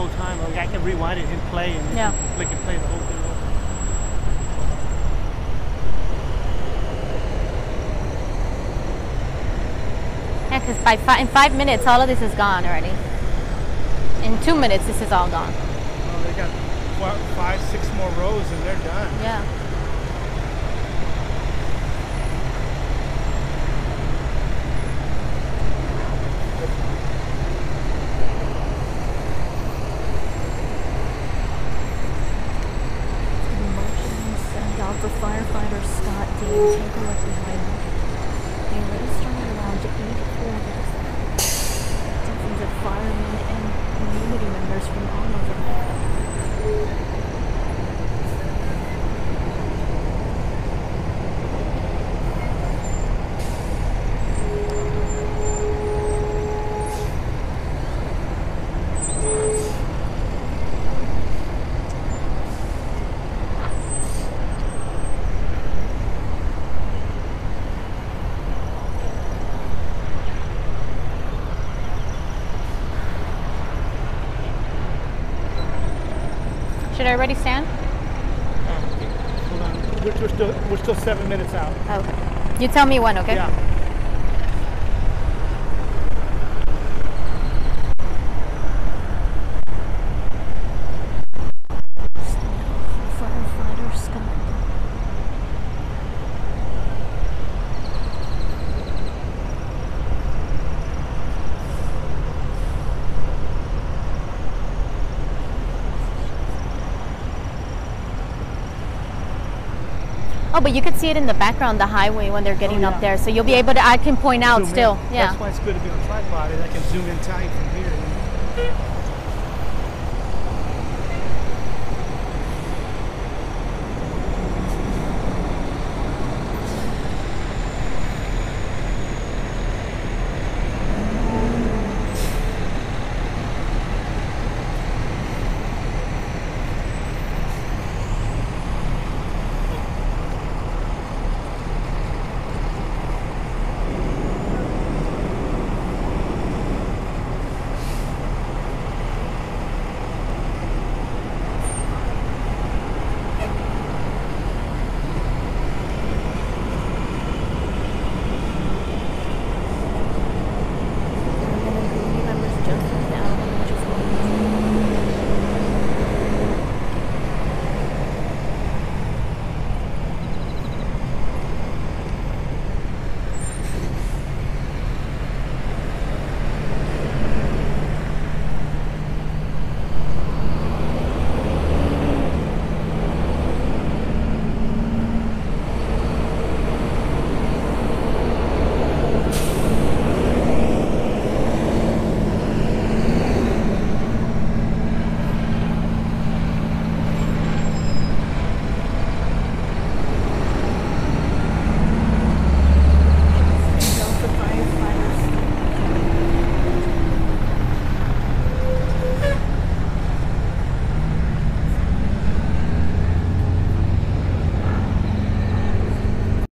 whole time. Like I can rewind it and play and click and play the whole thing over. Yeah, because in 5 minutes, all of this is gone already. In 2 minutes, this is all gone. Well, they got 5, 6 more rows and they're done. Yeah. For firefighter Scott Dean, take a look behind me. The already started around 8:40. Dozens of firemen and community members from all over the Should I already stand? Hold on. We're still 7 minutes out. Okay. You tell me when, okay? Yeah. firefighter Scott. Oh, but you could see it in the background, the highway, when they're getting up there. So you'll be able to, I can point out zoom still. in. Yeah. That's why it's good to be on a tripod, is I can zoom in tight from here.